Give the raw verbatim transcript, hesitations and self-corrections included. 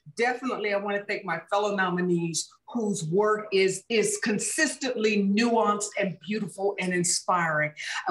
definitely I want to thank my fellow nominees whose work is, is consistently nuanced and beautiful and inspiring.